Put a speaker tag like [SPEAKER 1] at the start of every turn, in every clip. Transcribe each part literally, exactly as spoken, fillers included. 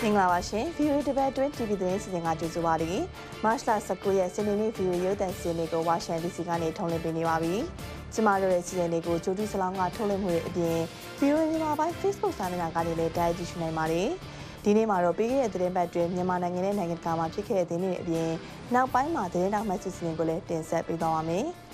[SPEAKER 1] င်္ဂလာပါရှင် ဗီအိုအေ Debate တွင် တီဗီ သတင်းစီစဉ်ကကြိုဆိုပါရစေ။မတ်လ ၁၉ ရက်စနေနေ့ ဗီအိုအေ ရုပ်သံစီစဉ်ကိုဝါရှင်တန် ဒီစီ ကနေထုတ်လွှင့်ပေးနေပါပြီ။ကျမတို့ရဲ့စီစဉ်တွေကိုဂျိုတီဆလောင်းကထုတ်လွှင့်မှုတွေအပြင် ဗီအိုအေမြန်မာပိုင်း Facebook စာမျက်နှာကနေလည်းတိုက်ရိုက်ကြည့်ရှုနိုင်ပါတယ်။ဒီနေ့မှာတော့ပြီးခဲ့တဲ့သတင်းပတ်တွင်မြန်မာနိုင်ငံနဲ့နိုင်ငံတကာမှာဖြစ်ခဲ့တဲ့သတင်းတွေအပြင်နောက်ပိုင်းမှာသတင်းတောက်မှတ်စီစဉ်ကိုလည်းတင်ဆက်ပေးသွားပါမယ်။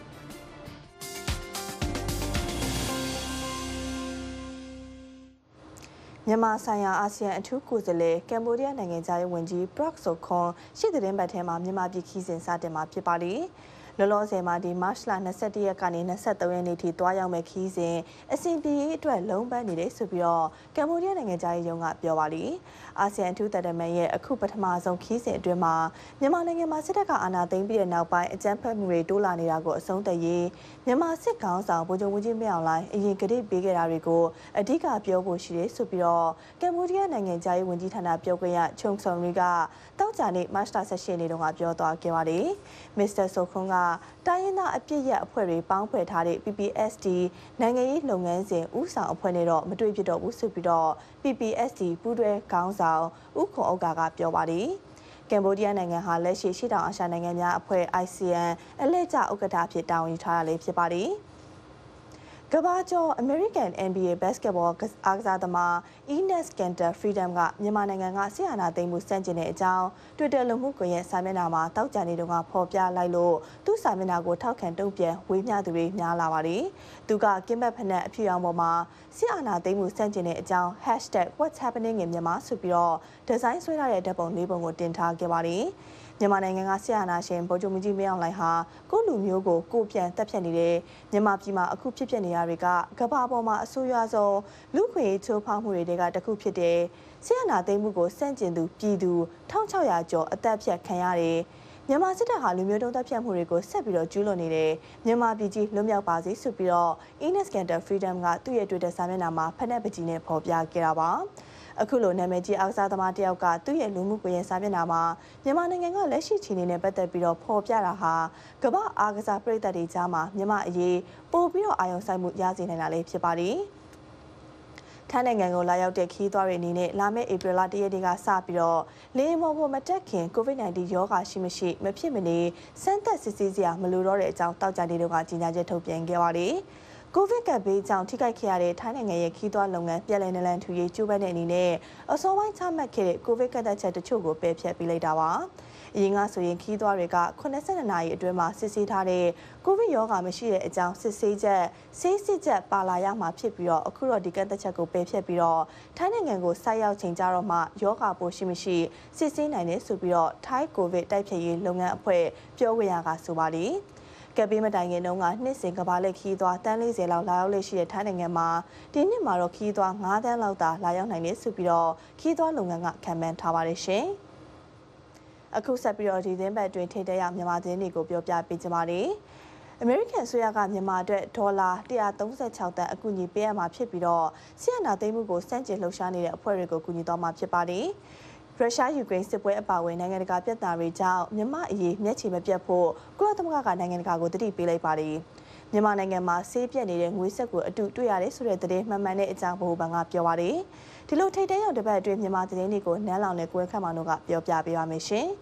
[SPEAKER 1] မြန်မာဆိုင်ရာအာဆီယံအထူးကိုယ်စားလှယ်ကမ်ဘောဒီးယားနိုင်ငံသားရေးဝန်ကြီး Prak Sokhonn ရှေ့သတင်းပတ်ထဲမှာမြန်မာပြည်ခီးစဉ်စတင်မှာဖြစ်ပါလေ။လောလောဆယ်မှာဒီမတ်လ ၂၁ ရက်ကနေ၂၃ ရက်နေ့ထိတွားရောက်မဲ့ခီးစဉ်အစဉ်ပြေးအတွက်လုံးပန်းနေတယ်ဆိုပြီးတော့ကမ်ဘောဒီးယားနိုင်ငံသားရေးရုံးကပြောပါလေ။အာဆီယံအထူးတပ်တမန်ရဲ့အခုပထမဆုံးခီးစဉ်အတွင်းမှာမြန်မာနိုင်ငံမှာစစ်တပ်ကအာဏာသိမ်းပြီးတဲ့နောက်ပိုင်းအကြမ်းဖက်မှုတွေတိုးလာနေတာကိုအဆုံးသတ်ရေးမြန်မာစစ်ကောင်ဆောင်ဗိုလ်ချုပ်မှူးကြီးမင်းအောင်လှိုင်အရင်ကတိပေးခဲ့တာတွေကိုအဓိကပြောဖို့ရှိတယ်ဆိုပြီးတော့ကမ်ဘောဒီးယားနိုင်ငံသားရေးဝန်ကြီးဌာနပြောခွင့်ရချုံဆုံရီကတောက်ကြနေ့မတ်လ ၁၈ ရက်နေ့တုန်းကပြောသွားခဲ့ပါတယ်။မစ္စတာဆိုခွန်းကတိုင်းရင်းသားအပြစ်ရအဖွဲ့တွေပေါင်းဖွဲ့ထားတဲ့ ပီ ပီ အက်စ် ဒီ နိုင်ငံရေးလုပ်ငန်းစဉ်ဦးဆောင်အဖွဲ့နဲ့တော့မတွေ့ဖြစ်တော့ဘူးဆိုပြီးတော့ ပီ ပီ အက်စ် ဒီ ပူးတွဲခေါင်းဆောင်ဦးခွန်ဥက္ကာကပြောပါတယ်။ကမ်ဘောဒီးယားနိုင်ငံဟာလက်ရှိရှေ့တောင်အာရှနိုင်ငံများအဖွဲ့ အိုင် စီ အမ် အလှည့်ကျဥက္ကဋ္ဌအဖြစ်တာဝန်ယူထားတာလည်းဖြစ်ပါတယ်။ကဘာကျော် American အန် ဘီ အေ Basketball အားကစားသမား Enes Kanter Freedom ကမြန်မာနိုင်ငံကဆီယနာသိမ်းမှုစန့်ကျင်တဲ့အကြောင်း Twitter လူမှုကွန်ရက်စာမျက်နှာမှာတောက်ကြနေတုန်းကဖော်ပြလိုက်လို့သူ့စာမျက်နှာကိုထောက်ခံတုံ့ပြန်ဝေမျှသူတွေများလာပါတယ်။သူကကင်းဘတ်ဖက်နဲ့အဖြူရောင်ပေါ်မှာဆီယနာသိမ်းမှုစန့်ကျင်တဲ့အကြောင်း hashtag what's happening in Myanmar ဆိုပြီးတော့ဒီဇိုင်းဆွဲထားတဲ့ဓာတ်ပုံလေးပုံကိုတင်ထားခဲ့ပါတယ်။မြန်မာနိုင်ငံကဆီယနာရှင်ဗိုလ်ချုပ်မှူးကြီးမင်းအောင်လှိုင်ဟာကိုလူမျိုးကိုကိုပြန်တက်ဖြတ်နေတဲ့မြန်မာပြည်မှာအခုဖြစ်ပျက်နေရတွေကကမ္ဘာပေါ်မှာအဆိုးရွားဆုံးလူခွေချိုးဖောက်မှုတွေကတခုဖြစ်တဲ့ဆီယနာသိမ်းမှုကိုစန့်ကျင်သူပြည်သူ၁၆၀၀ကျော်အသက်ဖြတ်ခံရတယ်မြန်မာစစ်တပ်ဟာလူမျိုးတုံးတပ်ဖြတ်မှုတွေကိုဆက်ပြီးတော့ကျူးလွန်နေတယ်မြန်မာပြည်ကြီးလွတ်မြောက်ပါစေဆိုပြီးတော့ Enes Kanter Freedom ကသူ့ရဲ့ Twitter စာမျက်နှာမှာဖက်နှက်ပကြီးနဲ့ဖော်ပြခဲ့တာပါအခုလိုနာမည်ကြီးအားကစားသမားတယောက်ကသူ့ရဲ့လူမှုကွန်ရက်စာမျက်နှာမှာမြန်မာနိုင်ငံကလက်ရှိခြေအနေနဲ့ပတ်သက်ပြီးတော့ဖော်ပြတာဟာကမ္ဘာအားကစားပရိသတ်တွေကြားမှာမြန်မာအရေးပို့ပြီးတော့အာရုံစိုက်မှုရစေနိုင်တာလည်းဖြစ်ပါတယ်။ထိုင်းနိုင်ငံကိုလာရောက်တဲ့ခီးသွားတွေအနေနဲ့လာမယ့်ဧပြီလ၁ရက်နေ့ကစပြီးတော့လေမော်ကိုမတက်ခင် ကိုဗစ် ၁၉ ရောဂါရှိမရှိမဖြစ်မနေစမ်းသပ်စစ်ဆေးစရာမလိုတော့တဲ့အကြောင်းတောက်ကြနေတော့ကကြေညာချက်ထုတ်ပြန်ခဲ့ပါတယ်။ကိုဗစ်ကပ်ဘေးကြောင့်ထိခိုက်ခဲ့ရတဲ့ထိုင်းနိုင်ငံရဲ့ခီးသွွားလုပ်ငန်းပြည်လည်နလန်ထူရေးကျိုးပမ်းတဲ့အနေနဲ့အစောပိုင်းချမှတ်ခဲ့တဲ့ကိုဗစ်ကန့်သတ်ချက်တချို့ကိုပယ်ဖျက်ပေးလိုက်တာပါ။အရင်ကဆိုရင်ခီးသွွားတွေကခုနှစ်နာရီအတွင်းမှာစစ်ဆေးထားတဲ့ကိုဗစ်ရောဂါမရှိတဲ့အကြောင်းစစ်ဆေးချက်ဆေးစစ်ချက်ပါလာရမှာဖြစ်ပြီးတော့အခုတော့ဒီကန့်သတ်ချက်ကိုပယ်ဖျက်ပြီးတော့ထိုင်းနိုင်ငံကိုဆိုက်ရောက်ချိန်ကြတော့မှရောဂါပိုးရှိမရှိစစ်ဆေးနိုင်တယ်ဆိုပြီးတော့ထိုင်းကိုဗစ်တိုက်ဖျက်ရေးလုပ်ငန်းအဖွဲ့ပြောခွင့်ရကဆိုပါလိမ့်ကပ်ဘေးမတိုင်ခင်တုန်းကနှစ်စဉ်ကမ္ဘာလက်ခီးသွားတန်း၄၀လောက်လာရောက်လက်ရှိတဲ့ထိုင်းနိုင်ငံမှာဒီနှစ်မှာတော့ခီးသွား၅တန်းလောက်သာလာရောက်နိုင်တယ်ဆိုပြီးတော့ခီးသွားလုပ်ငန်းကခံမှန်းထားပါတယ်ရှင်။အခုဆက်ပြီးတော့ဒီသတင်းပတ်တွင်ထိတဲ့ရမြန်မာသတင်းတွေကိုပြောပြပေးကြပါမယ်။အမေရိကန်အစိုးရကမြန်မာအတွက်ဒေါ်လာ၁၃၆တန်းအကူအညီပေးအပ်မှာဖြစ်ပြီးတော့ဆီယနာသိမ်းမှုကိုစန့်ကျင်လှုပ်ရှားနေတဲ့အဖွဲ့တွေကိုကူညီသွားမှာဖြစ်ပါတယ်။ရုရှားယူကရိန်းစစ်ပွဲအပါအဝင်နိုင်ငံတကာပြဿနာတွေကြောင့်မြန်မာအရေးမျက်ခြေမပြတ်ဖို့ကုလသမဂ္ဂကနိုင်ငံတကာကိုတတိပေးလိုက်ပါတယ်။မြန်မာနိုင်ငံမှာဆေးပြက်နေတဲ့ငွေဆက်ကိုအတူတွေ့ရတယ်ဆိုတဲ့သတင်းမှန်မှန်တဲ့အကြောင်းဗဟိုဘဏ်ကပြောပါတယ်။ဒီလိုထိတ်တဲရောက်တပတ်အတွင်းမြန်မာသတင်းတွေကိုနန်းလောင်နဲ့ကိုယ်ခန့်မောင်တို့ကပြောပြပေးပါမယ်ရှင်။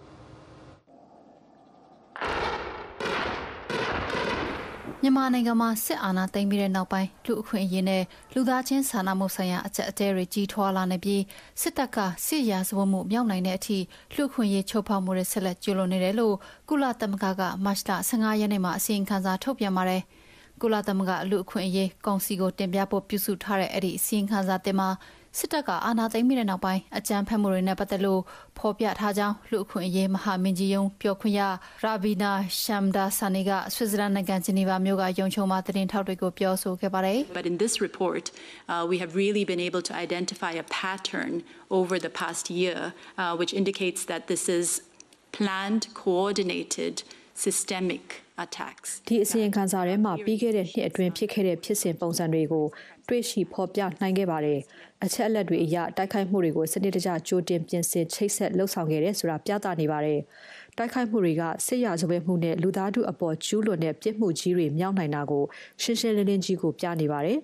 [SPEAKER 2] မြန်မာနိုင်ငံမှာစစ်အာဏာသိမ်းပြီးတဲ့နောက်ပိုင်းလူအခွင့်အရေးနဲ့လူသားချင်းစာနာမှုဆိုင်ရာအကျပ်အတည်းတွေကြီးထွားလာနေပြီးစစ်တပ်ကစစ်ရာဇဝတ်မှုမြောက်နိုင်တဲ့အထိလူအခွင့်အရေးချိုးဖောက်မှုတွေဆက်လက်ကျူးလွန်နေတယ်လို့ကုလသမဂ္ဂကမတ်လ၁၅ရက်နေ့မှာအစီရင်ခံစာထုတ်ပြန်ပါတယ်။ကုလသမဂ္ဂလူအခွင့်အရေးကောင်စီကိုတင်ပြဖို့ပြုစုထားတဲ့အဲ့ဒီအစီရင်ခံစာတင်မှာစစ်တပ်ကအာဏာသိမ်းပြီးတဲ့နောက်ပိုင်းအကြမ်းဖက်မှုတွေနဲ့ပတ်သက်လို့ဖော်ပြထားကြောင်းလူအခွင့်အရေးမဟာမင်းကြီးယုံပြောခွင့်ရရာဘီနာရှမ်ဒါဆာနီကဆွစ်ဇာလန်နိုင်ငံဂျနီဗာမြို့ကယုံချုံမှာသတင်းထောက်တွေကိုပြောဆိုခဲ့ပါတယ်
[SPEAKER 3] But in this report uh, we have really been able to identify a pattern over the past year uh, which indicates that this is planned coordinated systemic attacks
[SPEAKER 4] ဒီအစီရင်ခံစာထဲမှာပြီးခဲ့တဲ့နှစ်အတွင်းဖြစ်ခဲ့တဲ့ဖြစ်စဉ်ပုံစံတွေကိုတွေ့ရှိဖော်ပြနိုင်ခဲ့ပါတယ်အချက်အလက်တွေအရတိုက်ခိုက်မှုတွေကိုစနစ်တကျကြိုတင်ပြင်ဆင်ချိတ်ဆက်လှုပ်ဆောင်ခဲ့တယ်ဆိုတာပြသနေပါတယ်တိုက်ခိုက်မှုတွေကစစ်ရာဇဝတ်မှုနဲ့လူသားထုအပေါ်ကျူးလွန်တဲ့ပြစ်မှုကြီးတွေမြောက်နိုင်တာကိုရှင်းရှင်းလင်းလင်းကြီးကိုပြနေပါတယ်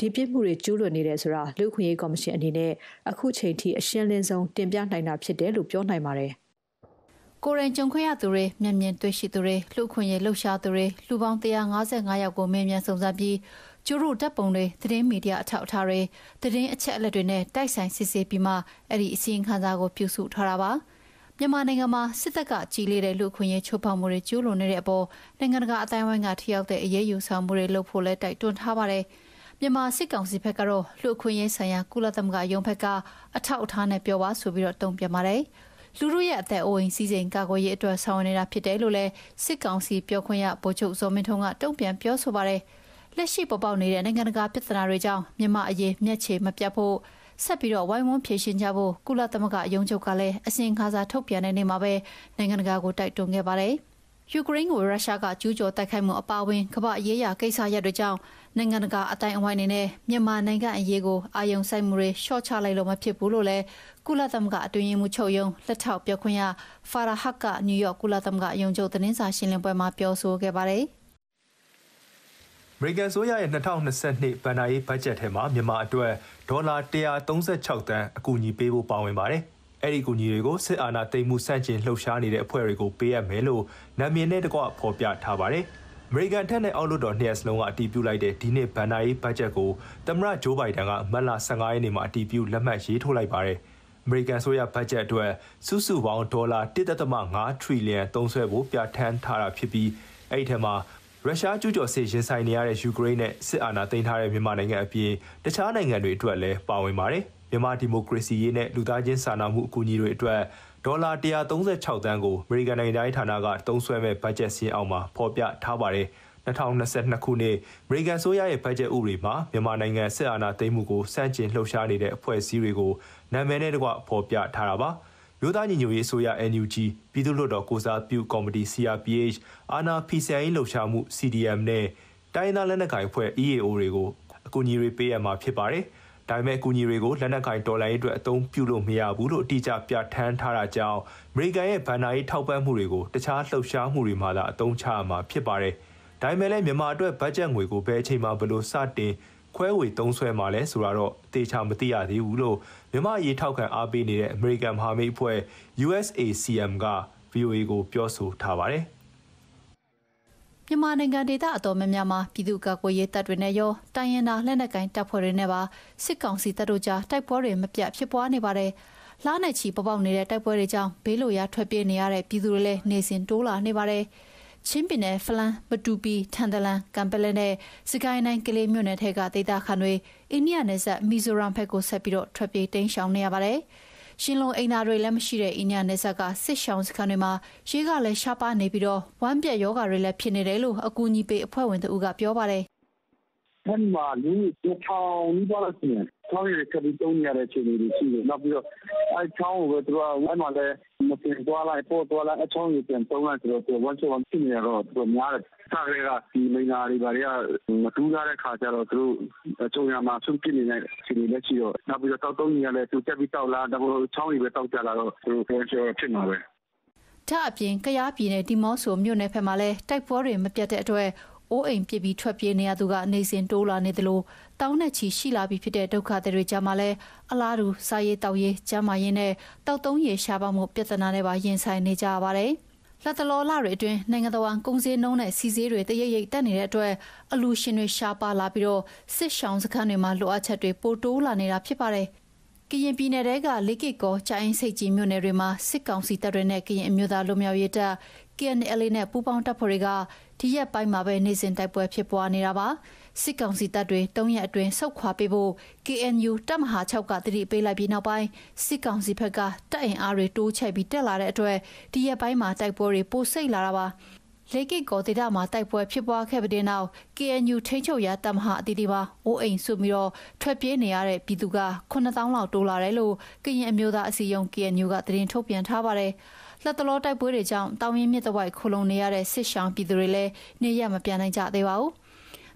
[SPEAKER 4] ဒီပြစ်မှုတွေကျူးလွန်နေတယ်ဆိုတာလူ့အခွင့်အရေးကော်မရှင်အနေနဲ့အခုချိန်ထိအရှင်းလင်းဆုံးတင်ပြနိုင်တာဖြစ်တယ်လို့ပြောနိုင်ပါတယ်
[SPEAKER 2] ။ကိုရင်ကြုံခွင့်ရသူတွေမျက်မြင်တွေ့ရှိသူတွေလူ့အခွင့်အရေးလှုပ်ရှားသူတွေလူပေါင်းone hundred fifty-fiveယောက်ကိုမေးမြန်းစုံစမ်းပြီးကျူရုတပ်ပုံတွေသတင်းမီဒီယာအထောက်အထားတွေသတင်းအချက်အလက်တွေနဲ့တိုက်ဆိုင်စစ်ဆေးပြီးမှအဲ့ဒီအစီရင်ခံစာကိုပြုစုထားတာပါမြန်မာနိုင်ငံမှာစစ်တပ်ကကြီးလေးတဲ့လူအခွင့်အရေးချိုးဖောက်မှုတွေကျူးလွန်နေတဲ့အပေါ်နိုင်ငံတကာအတိုင်းအဝိုင်းကထိရောက်တဲ့အရေးယူဆောင်မှုတွေလုပ်ဖို့လဲတိုက်တွန်းထားပါတယ်မြန်မာစစ်ကောင်စီဘက်ကတော့လူအခွင့်အရေးဆိုင်ရာကုလသမဂ္ဂရုံးဘက်ကအထောက်အထားနဲ့ပြောပါဆိုပြီးတော့တုံ့ပြန်ပါတယ်လူတို့ရဲ့အသက်အိုးအိမ်စီးစိမ်ကာကွယ်ရေးအတွက်ဆောင်ရွက်နေတာဖြစ်တယ်လို့လဲစစ်ကောင်စီပြောခွင့်ရဗိုလ်ချုပ်ဇော်မင်းထွန်းကတုံ့ပြန်ပြောဆိုပါတယ်လက်ရှိပေါ်ပေါက်နေတဲ့နိုင်ငံတကာပြဿနာတွေကြောင့်မြန်မာအရေးမျက်ခြေမပြတ်ဖို့ဆက်ပြီးတော့ဝိုင်းဝန်းဖြေရှင်းကြဖို့ကုလသမဂ္ဂရုံးချုပ်ကလည်းအစီရင်ခံစာထုတ်ပြန်တဲ့နေ့မှာပဲနိုင်ငံတကာကိုတိုက်တွန်းခဲ့ပါတယ်။ယူကရိန်းကိုရုရှားကကျူးကျော်တိုက်ခိုက်မှုအပါအဝင်ကမ္ဘာအရေးအရာကိစ္စရပ်တွေကြောင့်နိုင်ငံတကာအတိုင်းအဝိုင်းအနေနဲ့မြန်မာနိုင်ငံအရေးကိုအာရုံစိုက်မှုတွေရှော့ချလိုက်လို့မဖြစ်ဘူးလို့လည်းကုလသမဂ္ဂအတွင်းရေးမှူးချုပ်ရုံးလက်ထောက်ပြောခွင့်ရဖာရာဟတ်ကနယူးယောက်ကုလသမဂ္ဂရုံးချုပ်သတင်းစာရှင်းလင်းပွဲမှာပြောဆိုခဲ့ပါတယ်။
[SPEAKER 5] အမေရိကန်ဆိုရရဲ့twenty twenty-twoဘဏ္ဍာရေးဘတ်ဂျက်ထဲမှာမြန်မာအတွက်ဒေါ်လာone hundred thirty-sixသန်းအကူအညီပေးဖို့ပါဝင်ပါတယ်။အဲ့ဒီအကူအညီတွေကိုစစ်အာဏာသိမ်းမှုစန့်ကျင်လှုပ်ရှားနေတဲ့အဖွဲ့တွေကိုပေးအပ်မယ်လို့နာမည်နဲ့တကွဖော်ပြထားပါတယ်။အမေရိကန်ထက်နဲ့အောက်လွှတ်တော်နှစ်ရပ်စလုံးကအတည်ပြုလိုက်တဲ့ဒီနှစ်ဘဏ္ဍာရေးဘတ်ဂျက်ကိုသမ္မတဂျိုးဘိုင်ဒန်ကမတ်လfifteenရက်နေ့မှာအတည်ပြုလက်မှတ်ရေးထိုးလိုက်ပါတယ်။အမေရိကန်ဆိုရဘတ်ဂျက်အတွက်စုစုပေါင်းဒေါ်လာone point fiveထရီလီယံသုံးစွဲဖို့ပြဋ္ဌာန်းထားတာဖြစ်ပြီးအဲ့ဒီထဲမှာရုရှားကျူးကျော်စစ်ရင်ဆိုင်နေရတဲ့ယူကရိန်းနဲ့စစ်အာဏာသိမ်းထားတဲ့မြန်မာနိုင်ငံအပြင်တခြားနိုင်ငံတွေအတွက်လည်းပါဝင်ပါတယ်။မြန်မာဒီမိုကရေစီရေးနဲ့လူသားချင်းစာနာမှုအကူအညီတွေအတွက်ဒေါ်လာone hundred thirty-sixသန်းကိုအမေရိကန်နိုင်ငံသားဌာနကသုံးစွဲမဲ့ဘတ်ဂျက်စီးအောင်မှာဖော်ပြထားပါတယ်။twenty twenty-twoခုနှစ်အမေရိကန်ဆိုရရဲ့ဘတ်ဂျက်ဥပဒေမှာမြန်မာနိုင်ငံစစ်အာဏာသိမ်းမှုကိုစန့်ကျင်လှုပ်ရှားနေတဲ့အဖွဲ့အစည်းတွေကိုနာမည်နဲ့တကွဖော်ပြထားတာပါ။မြို့သားညီညွတ်ရေးအစိုးရ N U G ပြည်သူ့လွှတ်တော်ကိုစားပြုကော်မတီ C R P H အာဏာဖီဆန်ရေးလှုပ်ရှားမှု C D M နဲ့တိုင်းသားလက်နက်ကိုင်အဖွဲ့ E A O တွေကိုအကူအညီတွေပေးရမှာဖြစ်ပါတယ်။ဒါပေမဲ့အကူအညီတွေကိုလက်နက်ကိုင်တော်လှန်ရေးအတွက်အသုံးပြုလို့မရဘူးလို့အတိအကျပြဋ္ဌာန်းထားတာကြောင့်အမေရိကန်ရဲ့ဘဏ္ဍာရေးထောက်ပံ့မှုတွေကိုတခြားလှုပ်ရှားမှုတွေမှာသာအသုံးချရမှာဖြစ်ပါတယ်။ဒါပေမဲ့လည်းမြန်မာအတွက်ဘတ်ဂျက်ငွေကိုဘယ်အချိန်မှဘယ်လိုစတင်ခွဲဝေသုံးစွဲမှာလဲဆိုတော့အသေးချာမသိရသေးဘူးလို့မြန်မာရေးထောက်ခံအားပေးနေတဲ့အမေရိကန်မဟာမိတ်အဖွဲ့ U S A C M က V O A ကိုပြောဆိုထားပါတယ်
[SPEAKER 2] ။မြန်မာနိုင်ငံဒေသအတော်များများမှာပြည်သူ့ကာကွယ်ရေးတပ်တွေနဲ့ရောတိုင်းရင်းသားလက်နက်ကိုင်တပ်ဖွဲ့တွေနဲ့ပါစစ်ကောင်စီတပ်တို့ကြားတိုက်ပွဲတွေမပြတ်ဖြစ်ပွားနေပါတယ်။လားနဲ့ချီပေါ်ပေါက်နေတဲ့တိုက်ပွဲတွေကြောင့်ဘေးလိုရာထွက်ပြေးနေရတဲ့ပြည်သူတွေလည်းနေစဉ်တိုးလာနေပါတယ်။ချင်းပြည်နယ်ဖလန်မတူပီထန်တလန်ကံပလဲနဲ့စကိုင်းတိုင်းကလေးမြို့နယ်ထက်ကဒေသခံတွေအိန္ဒိယနယ်စပ်မီဇိုရမ်ဘက်ကိုဆက်ပြီးတော့ထွက်ပြေးတိမ်းရှောင်နေရပါတယ်။ရှင်လုံအိမ်သားတွေလည်းမရှိတဲ့အိန္ဒိယနယ်စပ်ကစစ်ရှောင်းစခန်းတွေမှာရေကလည်းရှားပါနေပြီးတော့ဝမ်းပြက်ယောဂါတွေလည်းဖြစ်နေတယ်လို့အကူအညီပေးအဖွဲ့ဝင်တို့ကပြောပါတယ်
[SPEAKER 6] ။အဲ့မှာလူတွေထောင်ပြီးတော့လည်းရှင်ချောင်းရည်ကပြီးတုံးရတဲ့အခြေအနေတွေရှိတယ်။နောက်ပြီးတော့အဲချောင်းကိုသူကအဲ့မှာလည်းမတင်သွားလိုက်ပို့သွားလိုက်အချောင်းရည်ပြန်တုံးလိုက်ဆိုတော့သူဝန်ချောင်းဖြစ်နေတော့သူများတယ်။စားရကဒီမိနာတွေဘာတွေကမတူးရတဲ့ခါကျတော့သူတို့အချုံရမှာဆုံးပြနေတဲ့အခြေအနေလည်းရှိတော့နောက်ပြီးတော့တောက်တုံးကြီးကလည်းသူတက်ပြီးတောက်လာတော့ချောင်းရည်ပဲတောက်ကြလာတော့သူဝန်ချောင်းဖြစ်မှာပဲ
[SPEAKER 2] ။ဒါအပြင်ကရားပြည်နယ်ဒီမော့ဆိုမြို့နယ်ဖက်မှာလည်းတိုက်ပွဲတွေမပြတ်တဲ့အတွက်အိုးအိမ်ပြစ်ပြီးထွက်ပြေးနေရသူကနေစဉ်တိုးလာနေသလိုတောင်းနဲ့ချီရှိလာပြီးဖြစ်တဲ့ဒုက္ခတွေကြားမှာလည်းအလားတူစားရေးတောက်ရေးကျန်းမာရေးနဲ့တောက်သုံးရေးရှားပါမှုပြဿနာတွေပါရင်ဆိုင်နေကြရပါတယ်။လက်တလောလတွေအတွင်းနိုင်ငံတော်ကုန်စည်နှုန်းနဲ့စီးစည်းတွေတရိပ်ရိပ်တက်နေတဲ့အတွက်အလူရှင်တွေရှားပါလာပြီးတော့စစ်ရှောင်းစခန်းတွေမှာလိုအပ်ချက်တွေပိုတိုးလာနေတာဖြစ်ပါတယ်။ကရင်ပြည်နယ်တဲကလေးကီကောချိုင်းစိတ်ကြီးမြို့နယ်တွေမှာစစ်ကောင်စီတပ်တွေနဲ့ကရင်အမျိုးသားလူမျိုးရေးတပ် K N L A နဲ့ပူးပေါင်းတပ်ဖွဲ့တွေကဒီရက်ပိုင်းမှာပဲနေစဉ်တိုက်ပွဲဖြစ်ပွားနေတာပါစစ်ကောင်စီတပ်တွေ၃ရက်အတွင်းဆုတ်ခွာပေးဖို့ K N U တပ်မဟာ၆ကတတိပေးလိုက်ပြီးနောက်ပိုင်းစစ်ကောင်စီဘက်ကတပ်အင်အားတွေတိုးချဲ့ပြီးတက်လာတဲ့အတွက်ဒီရက်ပိုင်းမှာတိုက်ပွဲတွေပိုစိတ်လာတာပါလေကိကောဒေတာမှာတိုက်ပွဲဖြစ်ပွားခဲ့တဲ့နောက် K N U ထိန်းချုပ်ရာတပ်မဟာအတီးတီပါအိုးအိမ်စုပြီးတော့ထွက်ပြေးနေရတဲ့ပြည်သူကnine thousandလောက်တိုးလာတယ်လို့ကရင်အမျိုးသားအစည်းအရုံး K N U ကသတင်းထုတ်ပြန်ထားပါတယ်လက်တလောတိုက်ပွဲတွေကြောင့်တောင်ရင်မြစ်တဝိုက်ခိုလုံနေရတဲ့စစ်ရှောင်းပြည်သူတွေလည်းနေရမပြန်နိုင်ကြသေးပါဘူး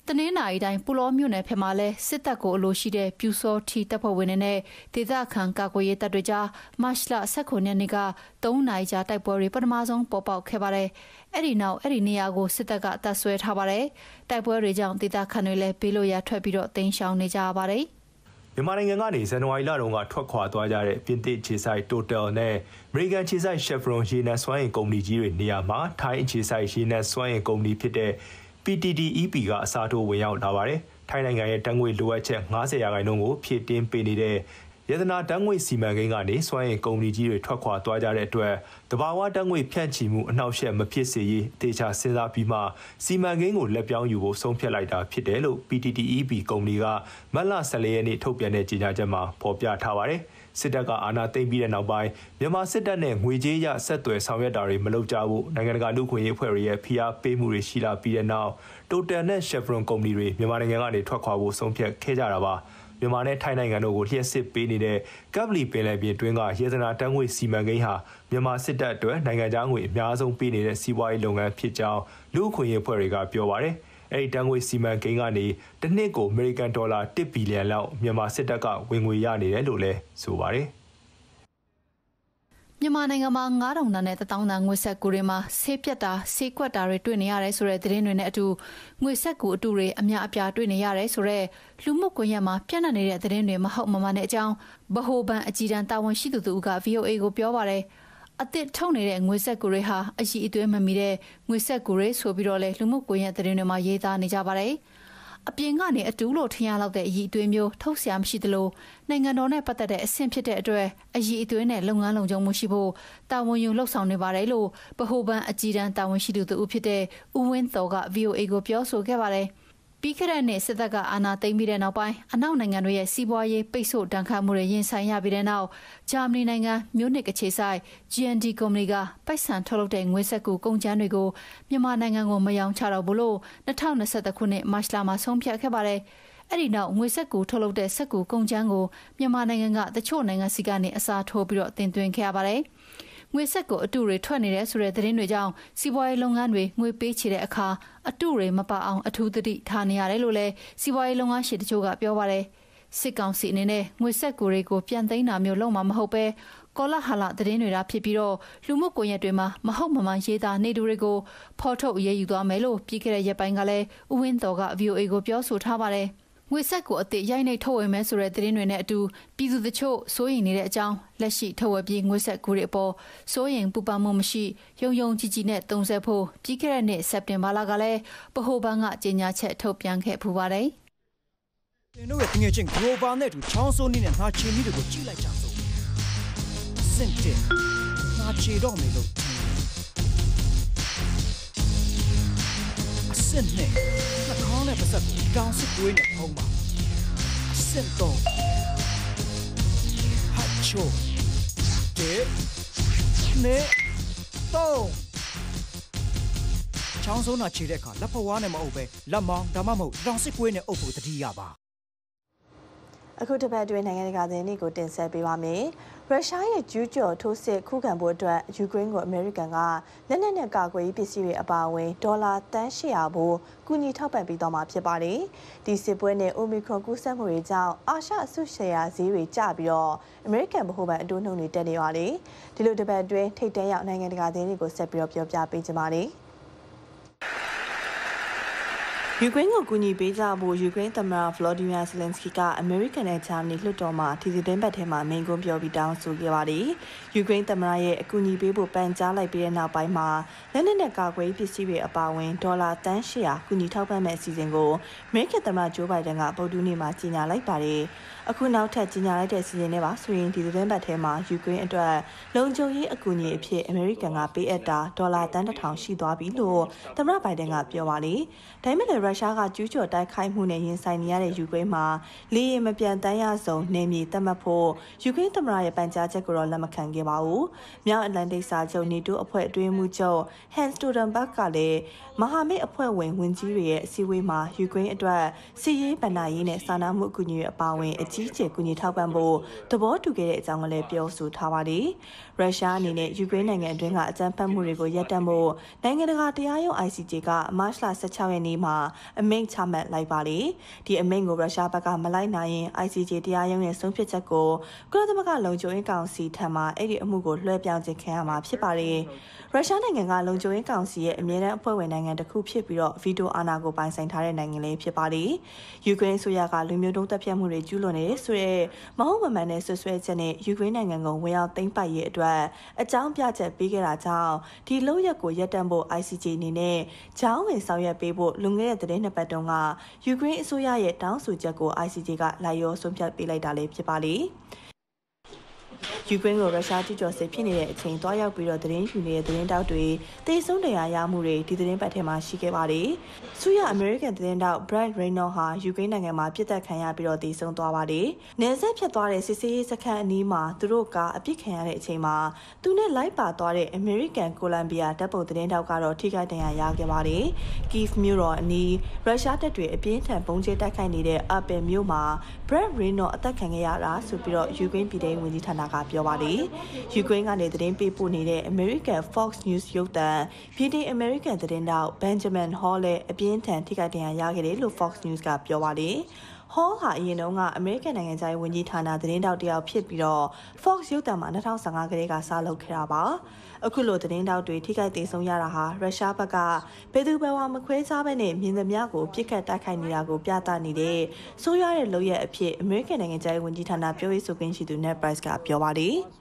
[SPEAKER 2] တနင်္လာရီတိုင်းပူလောမြို့နယ်ဖက်မှာလဲစစ်တပ်ကိုအလိုရှိတဲ့ပြူစောထီတပ်ဖွဲ့ဝင်တွေနဲ့ဒေသခံကာကွယ်ရေးတပ်တွေကြားမတ်လ၁၉ရက်နေ့ကသုံးနာရီကြာတိုက်ပွဲတွေပထမဆုံးပေါ်ပေါက်ခဲ့ပါတယ်။အဲ့ဒီနောက်အဲ့ဒီနေရာကိုစစ်တပ်ကတပ်ဆွဲထားပါတယ်။တိုက်ပွဲတွေကြောင့်ဒေသခံတွေလည်းဘေးလွတ်ရာထွက်ပြီးတော့တိမ်းရှောင်နေကြရပါတယ်
[SPEAKER 5] ။မြန်မာနိုင်ငံကနေဇန်နဝါရီလတုန်းကထွက်ခွာသွားကြတဲ့ပြင်သစ်ခြေဆိုင် Total နဲ့ American ခြေဆိုင် Chevron ရေနံစွမ်းအင်ကုမ္ပဏီကြီးတွေနေရာမှာထိုင်းခြေဆိုင်ရေနံစွမ်းအင်ကုမ္ပဏီဖြစ်တဲ့P T T E P ကအစားထိုးဝင်ရောက်လာပါတယ်။ထိုင်းနိုင်ငံရဲ့တန်းငွေလိုအပ်ချက်၅၀ရာခိုင်နှုန်းကိုဖြည့်တင်းပေးနေတဲ့ရတနာတန်းငွေစီမံကိန်းကနေစွမ်းအင်ကုမ္ပဏီကြီးတွေထွက်ခွာသွားကြတဲ့အတွက်တဘာဝတန်းငွေဖြန့်ချီမှုအနှောက်အယှက်မဖြစ်စေရေးအသေးချာစဉ်းစားပြီးမှစီမံကိန်းကိုလက်ပြောင်းယူဖို့ဆုံးဖြတ်လိုက်တာဖြစ်တယ်လို့ P T T E P ကုမ္ပဏီကမတ်လ၁၄ရက်နေ့ထုတ်ပြန်တဲ့ကြေညာချက်မှာဖော်ပြထားပါတယ်။စစ်တပ်ကအာဏာသိမ်းပြီးတဲ့နောက်ပိုင်းမြန်မာစစ်တပ်နဲ့ငွေကြေးရဆက်သွယ်ဆောင်ရွက်တာတွေမလုပ်ကြဘူးနိုင်ငံတကာလူ့ခွင့်ရေးအဖွဲ့တွေရဲ့ဖိအားပေးမှုတွေရှိလာပြီးတဲ့နောက် Total နဲ့ Chevron ကုမ္ပဏီတွေမြန်မာနိုင်ငံကနေထွက်ခွာဖို့ဆုံးဖြတ်ခဲ့ကြတာပါမြန်မာနဲ့ထိုင်းနိုင်ငံတို့ကိုလျှက်စစ်ပေးနေတဲ့ကပ်ပလီပင်လယ်ပြင်တွင်းကရေစနာတန်းငွေစီမံကိန်းဟာမြန်မာစစ်တပ်အတွက်နိုင်ငံခြားငွေအများဆုံးပေးနေတဲ့စီးပွားရေးလုပ်ငန်းဖြစ်ကြောင်းလူ့ခွင့်ရေးအဖွဲ့တွေကပြောပါတယ်အဲ့ဒီတန်းငွေစီမံကိန်းကနေတစ်နှစ်ကိုအမေရိကန်ဒေါ်လာတစ်ဘီလီယံလောက်မြန်မာစစ်တပ်ကဝင်ငွေရနေတယ်လို့လည်းဆိုပါတယ်
[SPEAKER 2] မြန်မာနိုင်ငံမှာငါးထောင်တန်းနဲ့တစ်သောင်းတန်းငွေဆက်ကူတွေမှာဆေးပြတ်တာဆေးကွက်တာတွေတွေ့နေရတယ်ဆိုတဲ့သတင်းတွေနဲ့အတူငွေဆက်ကူအတူတွေအများအပြားတွေ့နေရတယ်ဆိုတဲ့လူမှုကွန်ရက်မှာပြန့်နှံ့နေတဲ့သတင်းတွေမဟုတ်မမှန်တဲ့အကြောင်းဗဟိုဘဏ်အကြီးတန်းတာဝန်ရှိသူတို့က V O A ကိုပြောပါတယ်အသစ်ထုတ်နေတဲ့ငွေဆက်ကူတွေဟာအကြီးအသွေးမမီတဲ့ငွေဆက်ကူတွေဆိုပြီးတော့လေလူမှုကွန်ရက်သတင်းတွေမှာရေးသားနေကြပါတယ်အပြင်ကနေအတူလို့ထင်ရလောက်တဲ့အည်အသွေးမျိုးထုတ်ဆရာမရှိသလိုနိုင်ငံတော်နဲ့ပတ်သက်တဲ့အဆင့်ဖြစ်တဲ့အတွက်အည်အသွေးနဲ့လုပ်ငန်းလုံခြုံမှုရှိဖို့တာဝန်ယူလှုပ်ဆောင်နေပါတယ်လို့ဗဟိုဘဏ်အကြီးတန်းတာဝန်ရှိသူတို့ဖြစ်တဲ့ဦးဝင်းသော်က V O A ကိုပြောဆိုခဲ့ပါတယ်ပြီးခဲ့တဲ့နှစ်စစ်တပ်ကအာဏာသိမ်းပြီးတဲ့နောက်ပိုင်းအနောက်နိုင်ငံတွေရဲ့စီးပွားရေးပိတ်ဆို့တန်ခါမှုတွေရင်ဆိုင်ရပြီးတဲ့နောက်ဂျာမနီနိုင်ငံမြို့နစ်အခြေစိုက် G N D ကုမ္ပဏီကပိုက်ဆံထုတ်လုပ်တဲ့ငွေစက်ကူကုန်ကျန်းတွေကိုမြန်မာနိုင်ငံကိုမရောင်းချတော့ဘူးလို့၂၀၂၁ခုနှစ်မတ်လမှာဆုံးဖြတ်ခဲ့ပါတယ်။အဲ့ဒီနောက်ငွေစက်ကူထုတ်လုပ်တဲ့စက်ကူကုန်ကျန်းကိုမြန်မာနိုင်ငံကတချို့နိုင်ငံစီကနေအစားထိုးပြီးတော့တင်သွင်းခဲ့ရပါတယ်။ငွေဆက်ကိုအတူတွေထွက်နေတဲ့ဆိုတဲ့သတင်းတွေကြောင့်စီးပွားရေးလုပ်ငန်းတွေငွေပေးချေတဲ့အခါအတူတွေမပါအောင်အထူးသတိထားနေရတယ်လို့လည်းစီးပွားရေးလုပ်ငန်းရှင်တချို့ကပြောပါတယ်စစ်ကောင်စီအနေနဲ့ငွေဆက်ကိုတွေကိုပြန်သိမ်းတာမျိုးလုပ်မှာမဟုတ်ပဲကောလာဟလသတင်းတွေဖြစ်ပြီးတော့လူမှုကွန်ရက်တွေမှာမဟုတ်မမှန်ရေးသားနေသူတွေကိုဖော်ထုတ်အရေးယူသွားမယ်လို့ပြီးခဲ့တဲ့ရက်ပိုင်းကလည်းဦးဝင်းတော်က V O A ကိုပြောဆိုထားပါတယ်ငွေဆက်ကိုအသစ်ရိုက်နှိပ်ထုတ်ဝေမယ်ဆိုတဲ့သတင်းတွေနဲ့အတူပြည်သူတချို့စိုးရိမ်နေတဲ့အကြောင်းလက်ရှိထုတ်ဝေပြီးငွေဆက်ကူတွေအပေါ်စိုးရိမ်ပူပန်မှုမရှိယုံယုံကြည်ကြည်နဲ့တုံ့ဆက်ဖို့ပြီးခဲ့တဲ့နှစ်စက်တင်ဘာလကလည်းဗဟိုဘဏ်ကကြေညာချက်ထုတ်ပြန်ခဲ့ပူပါတယ်
[SPEAKER 7] ။ကျွန်တော်ရဲ့ငွေချင်း global နဲ့တူချောင်းစိုးနေတဲ့နှာချီမီတွေကိုကြည့်လိုက်ကြစို့။စင်တဲ့နှာချီတော့မယ်လို့အစင်နဲ့နှာခေါင်းနဲ့ပါစပ်ကိုတောင်းစစ်ကွေးနဲ့ဖုံးပါအစင်တော့ဟတ်ချိုတဲ့နဲ့တော့ချောင်းစိုးနာခြေတဲ့အခါလက်ဖဝါးနဲ့မအုပ်ပဲလက်မောင်းဒါမှမဟုတ်တောင်းစစ်ကွေးနဲ့အုပ်ဖို့တတိယပါ
[SPEAKER 1] အခုတစ်ပတ်အတွင်းနိုင်ငံတကာသတင်းတွေကိုတင်ဆက်ပေးပါမယ်။ရုရှားရဲ့ကျူးကျော်ထိုးစစ်ခုခံဖို့အတွက်ယူကရိန်းကိုအမေရိကန်ကလက်နက်နဲ့ကာကွယ်ရေးပစ္စည်းတွေအပါအဝင်ဒေါ်လာတန်၈၀၀ဘို့ကူညီထောက်ပံ့ပေးသွားမှာဖြစ်ပါတယ်။ဒီစစ်ပွဲနဲ့ Omicron ကူးစက်မှုတွေကြောင့်အာရှအစုရှယ်ယာဈေးတွေကျပြီးတော့အမေရိကန်ဗဟိုဘဏ်အတိုးနှုန်းတွေတက်နေပါလေ။ဒီလိုတစ်ပတ်အတွင်းထိပ်တန်းရောက်နိုင်ငံတကာသတင်းတွေကိုဆက်ပြီးတော့ပြောပြပေးကြပါမယ်။ယူကရိန်းကိုကူညီပေးကြဖို့ယူကရိန်းသမ္မတဗလော်ဒီမီယာဇလန်စကီကအမေရိကန်နဲ့ဂျာမနီလွှတ်တော်မှာဒီသတင်းပတ်ထဲမှာမိန့်ခွန်းပြောပြီးတောင်းဆိုခဲ့ပါတယ်။ယူကရိန်းသမ္မတရဲ့အကူအညီပေးဖို့ပန်ကြားလိုက်ပြီးတဲ့နောက်ပိုင်းမှာလက်နက်နဲ့ကာကွယ်ပစ္စည်းတွေအပါအဝင်ဒေါ်လာတန်၈၀၀ကူညီထောက်ပံ့မဲ့အစီအစဉ်ကိုအမေရိကန်သမ္မတဂျိုးဘိုင်ဒန်ကဗုဒ္ဓဟူးနေ့မှာကြေညာလိုက်ပါတယ်။အခုနောက်ထပ်ကြေညာလိုက်တဲ့အစီအစဉ်တွေပါဆိုရင်ဒီသတင်းပတ်ထဲမှာယူကရိန်းအတွက်လုံခြုံရေးအကူအညီအဖြစ်အမေရိကန်ကပေးအပ်တာဒေါ်လာတန်တစ်ထောင်ရှိသွားပြီလို့သမ္မတဘိုင်ဒန်ကပြောပါတယ်။ဒါပေမဲ့ရုရှားကကျူးကျော်တိုက်ခိုက်မှုနဲ့ရင်ဆိုင်နေရတဲ့ယူကရိန်းမှာလေယာဉ်မပြန်တမ်းရဆုံးနေမြေသတ်မှတ်ဖို့ယူကရိန်းသမ္မတရဲ့ပန်ကြားချက်ကိုတော့လက်မခံခဲ့ပါဘူး။မြောက်အတ္တလန်တိတ်စာချုပ် NATO အဖွဲ့အတွင်းမှုချုပ် Hans Stoltenberg ကလည်းမဟာမိတ်အဖွဲ့ဝင်ဝန်ကြီးတွေရဲ့အစည်းအဝေးမှာယူကရိန်းအတွက်စစ်ရေးဗဏ္ဍာရေးနဲ့စာနာမှုအကူအညီအပါအဝင်အကြီးအကျယ်ကူညီထောက်ပံ့ဖို့သဘောတူခဲ့တဲ့အကြောင်းကလည်းပြောဆိုထားပါတယ်။ရုရှားအနေနဲ့ယူကရိန်းနိုင်ငံအတွင်းကအကြမ်းဖက်မှုတွေကိုရပ်တန့်ဖို့နိုင်ငံတကာတရားရုံး I C J ကမတ်လ၁၆ရက်နေ့မှာအမိန့်ချမှတ်လိုက်ပါလေဒီအမိန့်ကိုရုရှားဘက်ကမလိုက်နိုင်ရင် I C J တရားရုံးရဲ့ဆုံးဖြတ်ချက်ကိုကုလသမဂ္ဂလုံခြုံရေးကောင်စီထံမှအဲ့ဒီအမှုကိုလွှဲပြောင်းခြင်းခံရမှာဖြစ်ပါတယ်ရုရှားနိုင်ငံကလုံခြုံရေးကောင်စီရဲ့အမြဲတမ်းအဖွဲ့ဝင်နိုင်ငံတစ်ခုဖြစ်ပြီးတော့ဗီတိုအာဏာကိုပိုင်ဆိုင်ထားတဲ့နိုင်ငံလေးဖြစ်ပါတယ်ယူကရိန်းအစိုးရကလူမျိုးတုံးတပ်ဖြတ်မှုတွေကျူးလွန်နေဆိုတဲ့မဟုတ်မမှန်တဲ့ဆွဆွဲချက်နဲ့ယူကရိန်းနိုင်ငံကိုဝင်ရောက်သိမ်းပိုက်ရေးအတွက်အကြောင်းပြချက်ပေးခဲ့တာကြောင့်ဒီလုပ်ရက်ကိုရပ်တန့်ဖို့ I C J အနေနဲ့ကြောင်းဝင်ဆောင်ရွက်ပေးဖို့လွန်ခဲ့တဲ့သတင်းနှစ်ပတ်တုန်းကယူကရိန်းအစိုးရရဲ့တောင်းဆိုချက်ကို I C J ကလိုက်ရောဆုံးဖြတ်ပေးလိုက်တာလည်းဖြစ်ပါလေယူကရိန်းကိုရုရှားကျူးကျော်စစ်ဖြစ်နေတဲ့အချိန်တွားရောက်ပြီးတော့သတင်းယူနေတဲ့သတင်းတောက်တွေတေဆုံးတရားရမှုတွေဒီသတင်းပတ်ထဲမှာရှိခဲ့ပါတယ်။ဆုရအမေရိကန်သတင်းတောက် Brad Reynolds ဟာယူကရိန်းနိုင်ငံမှာပြစ်ဒဏ်ခံရပြီးတော့တေဆုံးသွားပါတယ်။နယ်စပ်ဖြတ်သွားတဲ့စစ်စေးစခန်းအနီးမှာသူတို့ကအပြစ်ခံရတဲ့အချိန်မှာသူနဲ့လိုက်ပါသွားတဲ့အမေရိကန်ကိုလံဘီယာတပ်ပုံသတင်းတောက်ကတော့ထိခိုက်ဒဏ်ရာရခဲ့ပါတယ်။ Kyiv မြို့တော်အနီးရုရှားတပ်တွေအပြင်းထန်ပုံကျဲတိုက်ခိုက်နေတဲ့ Irpin မြို့မှာ Brad Reynolds အသက်ခံခဲ့ရတာဆိုပြီးတော့ယူကရိန်းပြည်ထောင်ဝန်ကြီးဌာနကပြောပါတယ်။ယူကရိန်းကနေသတင်းပေးပို့နေတဲ့ American Fox News ရုပ်သံပြည်ထောင် American သတင်းတောက် Benjamin Hall လည်းအပြင်းထန်ထိခိုက်ဒဏ်ရာရခဲ့တယ်လို့ Fox News ကပြောပါတယ်။ Hall ဟာအရင်တုန်းကအမေရိကန်နိုင်ငံခြားရေးဝန်ကြီးဌာနသတင်းတောက်တယောက်ဖြစ်ပြီးတော့ Fox ရုပ်သံမှာ၂၀၁၅ကတည်းကစလုပ်ခဲ့တာပါ။အခုလိုသတင်းတောက်တွေထိခိုက်ဒေဆုံးရတာဟာရုရှားဘက်ကဘယ်သူဘယ်ဝါမခွဲခြားဘဲနဲ့မြင်သမျှကိုပြစ်ခတ်တိုက်ခိုက်နေတာကိုပြသနေတဲ့ဆိုးရွားတဲ့လုပ်ရက်အဖြစ်အမေရိကန်နိုင်ငံခြားရေးဝန်ကြီးဌာနပြောရေးဆိုခွင့်ရှိသူ Ned Price ကပြောပါတယ်။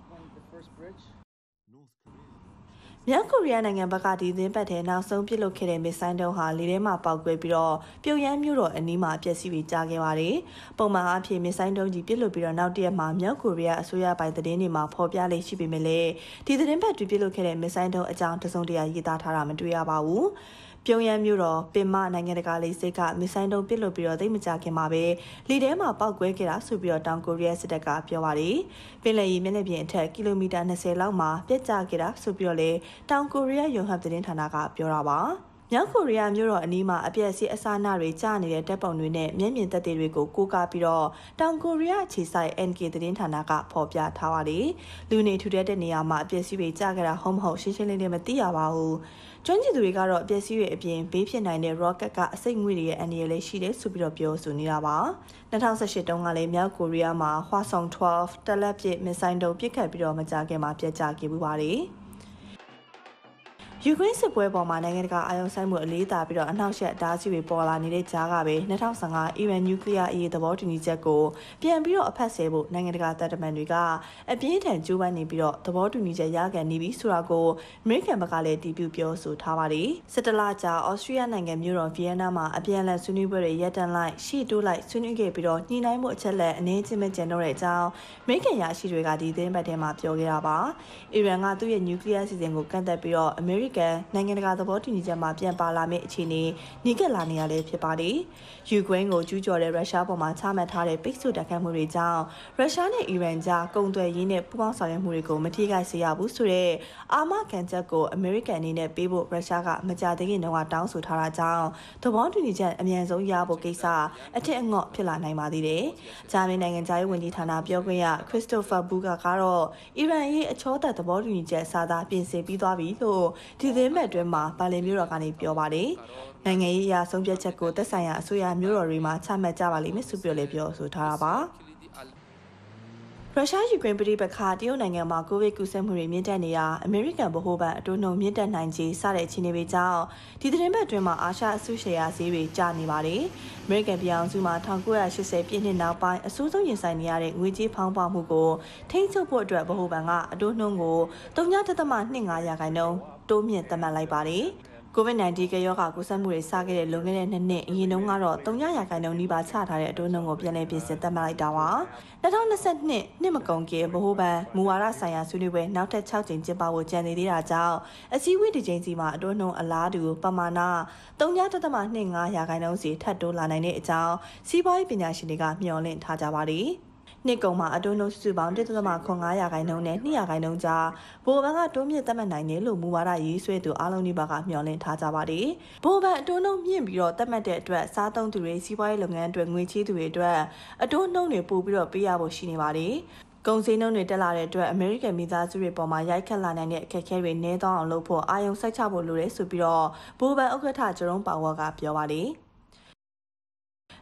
[SPEAKER 1] မြောက်ကိုရီးယားနိုင်ငံဘက်ကဒီသင်းပတ်ထဲနောက်ဆုံးပစ်လွတ်ခဲ့တဲ့မစ်ဆိုင်းတုံးဟာလေထဲမှာပေါက်ကွဲပြီးတော့ပြုတ်ရမ်းမြို့တော်အနီးမှာပျက်စီးပြီးကြားခဲ့ပါတယ်။ပုံမှန်အားဖြင့်မစ်ဆိုင်းတုံးကြီးပစ်လွတ်ပြီးတော့နောက်တရက်မှာမြောက်ကိုရီးယားအစိုးရပိုင်သတင်းတွေမှာဖော်ပြလေ့ရှိပေမဲ့လည်းဒီသင်းပတ်တွင်ပစ်လွတ်ခဲ့တဲ့မစ်ဆိုင်းတုံးအကြောင်းတစုံတရာရေးသားထားတာမတွေ့ရပါဘူး။ပြုံးရမ်းမြို့တော်ပင်မနိုင်ငံတကာလေးစိတ်ကမစ်ဆိုင်းတုံးပစ်လွတ်ပြီးတော့သိမကြခင်မှာပဲလေထဲမှာပေါက်ကွဲခဲ့တာဆိုပြီးတော့တောင်ကိုရီးယားစစ်တပ်ကပြောပါတယ်။ပင်လယ်ရေမျက်နှာပြင်အထက်ကီလိုမီတာ၂၀လောက်မှာပြက်ကျခဲ့တာဆိုပြီးတော့လေတောင်ကိုရီးယားယုံဟပ်သတင်းဌာနကပြောတာပါ။မြောက်ကိုရီးယားမြို့တော်အနီးမှာအပြည့်အစည်အစားအနာတွေကျနေတဲ့တပ်ပုံတွေနဲ့မျက်မြင်သက်သေတွေကိုကိုးကားပြီးတော့တောင်ကိုရီးယားခြေဆိုင် N K သတင်းဌာနကဖော်ပြထားပါတယ်။လူနေထူထပ်တဲ့နေရာမှာအပြည့်အစည်တွေကျခဲ့တာဟုတ်မဟုတ်ရှင်းရှင်းလင်းလင်းမသိရပါဘူး။ကျွမ်းကျင်သူတွေကတော့အပြည့်အစည်တွေအပြင်ဘေးဖြစ်နိုင်တဲ့ rocket ကအစိတ်ငွေတွေရဲ့အန္တရာယ်လေးရှိတယ်ဆိုပြီးတော့ပြောဆိုနေတာပါ။၂၀၁၈တုန်းကလည်းမြောက်ကိုရီးယားမှာ Hwasong ၁၂တက်လက်ပစ်မစ်ဆိုင်းတုံးပစ်ခတ်ပြီးတော့မကြာခင်မှာပြတ်ကျခဲ့မှုပါတယ်။ယူကရိန်းစစ်ပွဲပေါ်မှာနိုင်ငံတကာအာရုံစိုက်မှုအလေးသာပြီးတော့အနှောက်အယှက်အတားအဆီးတွေပေါ်လာနေတဲ့ကြားကပဲ၂၀၁၅အီရန်နျူကလ িয়ার အရေးသဘောတူညီချက်ကိုပြန်ပြီးတော့အဖက်ဆဲဖို့နိုင်ငံတကာတပ်တမန်တွေကအပြင်းထန်ကြိုးပမ်းနေပြီးတော့သဘောတူညီချက်ရကန်နေပြီဆိုတာကိုအမေရိကန်ဘက်ကလည်းတည်ပြုပြောဆိုထားပါတယ်။စစ်တလကြာဩစတြေးလျနိုင်ငံမြို့တော်ဗီယက်နာမှာအပြန်အလှန်ဆွေးနွေးပွဲတွေရပ်တန့်လိုက်ရှေ့တိုးလိုက်ဆွေးနွေးခဲ့ပြီးတော့ညှိနှိုင်းမှုအချက်လက်အနေချင်းပဲကျန်တော့တဲ့အကြောင်းအမေရိကန်ရရှိတွေကဒီသတင်းပတ်ထဲမှာပြောခဲ့တာပါ။အီရန်ကသူ့ရဲ့နျူကလ িয়ার စီစဉ်ကိုကန့်သက်ပြီးတော့အမေရိကန်နိုင်ငံတကာသဘောတူညီချက်မှာပြန်ပါလာမယ့်အခြေအနေညှိကပ်လာနေရလဲဖြစ်ပါတယ်။ယူကရိန်းကိုကျူးကျော်တဲ့ရုရှားပေါ်မှာချမှတ်ထားတဲ့ပိတ်ဆို့တိုက်ခိုက်မှုတွေကြောင့်ရုရှားနဲ့အီရန်ကြားကုန်သွယ်ရေးနဲ့ပူးပေါင်းဆောင်ရွက်မှုတွေကိုမထိခိုက်စေရဘူးဆိုတဲ့အာမခံချက်ကိုအမေရိကန်အနေနဲ့ပေးဖို့ရုရှားကမကြာသေးခင်တုန်းကတောင်းဆိုထားတာကြောင့်သဘောတူညီချက်အမြန်ဆုံးရဖို့ကိစ္စအထက်အငေါ့ဖြစ်လာနိုင်ပါသေးတယ်။ဂျာမနီနိုင်ငံသားရေးဝန်ကြီးဌာနပြောခွင့်ရခရစ္စတိုဖာဘူဂါကတော့အီရန်ရဲ့အချောသက်သဘောတူညီချက်စာသားပြင်ဆင်ပြီးသွားပြီလို့ဒီသင်းမဲ့အတွင်းမှာပါလင်မြို့တော်ကနေပြောပါတယ်။နိုင်ငံရေးအရာဆုံးဖြတ်ချက်ကိုသက်ဆိုင်ရာအစိုးရမြို့တော်တွေမှာချမှတ်ကြပါလိမ့်မယ်ဆိုပြီးလည်းပြောဆိုထားတာပါ။ရုရှားယူကရိန်းပြည်ပခါတရုတ်နိုင်ငံမှာကိုဗစ်ကူးစက်မှုတွေမြင့်တက်နေတာအမေရိကန်ဗဟိုဘဏ်အတိုးနှုန်းမြင့်တက်နိုင်ခြေစတဲ့အခြေအနေတွေကြောင့်ဒီသတင်းပတ်အတွင်းမှာအာရှအစုရှယ်ယာဈေးတွေကျနေပါတယ်။အမေရိကန်ပြည်အောင်စုမှာ၁၉၈၀ပြည့်နှစ်နောက်ပိုင်းအဆိုးဆုံးရင်ဆိုင်နေရတဲ့ငွေကြေးဖောင်းပွားမှုကိုထိန်းချုပ်ဖို့အတွက်ဗဟိုဘဏ်ကအတိုးနှုန်းကို၃.၂၅ရာခိုင်နှုန်းတိုးမြင့်သတ်မှတ်လိုက်ပါတယ်။ကိုဗစ်-19 ကရောဂါကူးစက်မှုတွေစခဲ့တဲ့လွန်ခဲ့တဲ့နှစ်နှစ်အရင်တုန်းကတော့၃ရာခိုင်နှုန်းနီးပါးချထားတဲ့အတိုးနှုန်းကိုပြန်လည်ပြင်ဆင်သတ်မှတ်လိုက်တာပါ။၂၀၂၂နှစ်မကုန်ခင်ဗဟိုဘဏ်မူဝါဒဆိုင်ရာဆွေးနွေးပွဲနောက်ထပ်၆ကြိမ်ကျင်းပဖို့ကြံနေသေးတာကြောင့်အစည်းအဝေးတစ်ကြိမ်စီမှာအတိုးနှုန်းအလားတူပမာဏ၃.၂၅ရာခိုင်နှုန်းစီထပ်တိုးလာနိုင်တဲ့အကြောင်းစီးပွားရေးပညာရှင်တွေကမျှော်လင့်ထားကြပါတယ်။နှစ်ကုန်မှာအတိုးနှုန်းစုစုပေါင်း၁.၇၅ရာခိုင်နှုန်းနဲ့၂ရာခိုင်နှုန်းကြားဗဟိုဘဏ်ကတိုးမြင့်သတ်မှတ်နိုင်တယ်လို့မူဝါဒရေးဆွဲသူအားလုံးဒီဘက်ကမျှော်လင့်ထားကြပါတယ်။ဗဟိုဘဏ်အတိုးနှုန်းမြင့်ပြီးတော့သတ်မှတ်တဲ့အတွက်စားသုံးသူတွေစီးပွားရေးလုပ်ငန်းတွေငွေချေးသူတွေအတွက်အတိုးနှုန်းတွေပို့ပြီးတော့ပေးရဖို့ရှိနေပါတယ်။ကုန်စည်နှုန်းတွေတက်လာတဲ့အတွက်အမေရိကန်မိသားစုတွေပေါ်မှာရိုက်ခတ်လာနိုင်တဲ့အခက်အခဲတွေနည်းသွားအောင်လုပ်ဖို့အာရုံစိုက်ချဖို့လိုတယ်ဆိုပြီးတော့ဗဟိုဘဏ်ဥက္ကဋ္ဌဂျေရုံးပါဝါကပြောပါတယ်။